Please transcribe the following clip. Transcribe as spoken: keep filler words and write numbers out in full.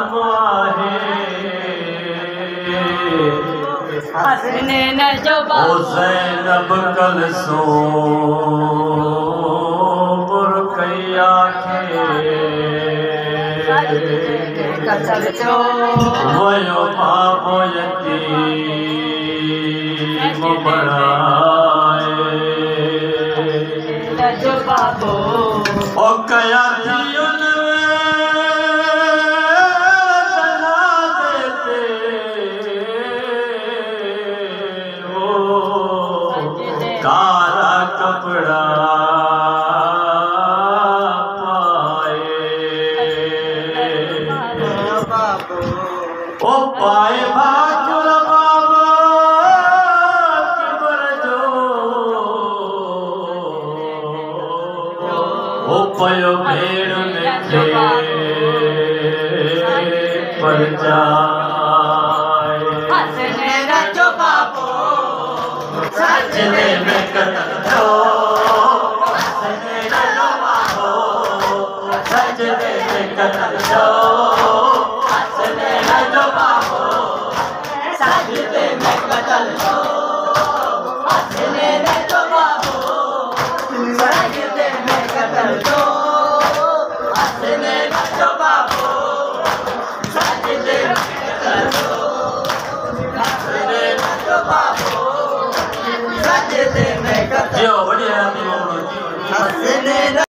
बाबो आहे हसने न जो बाबो ज़ैनब कलसूम रुक़ैया खे वयो बाबो यतीम बणाए जो बाबो ओ कया थियुन जनाज़े ते ओ कारा कपड़ा ओ पाए भाकुर बाबा किबर जो ओ पयो भेड़ निखे पर जाए हसने न जो बाबो सजदे में कदम दो हसने न जो बाबो सजदे में कदम दो हसने न जो बाबो सजदे में कदम दो हसने न जो बाबो सजदे में कदम दो हसने न जो बाबो सजदे में कदम दो हसने न जो बाबो सजदे में कदम जो बढ़िया हसने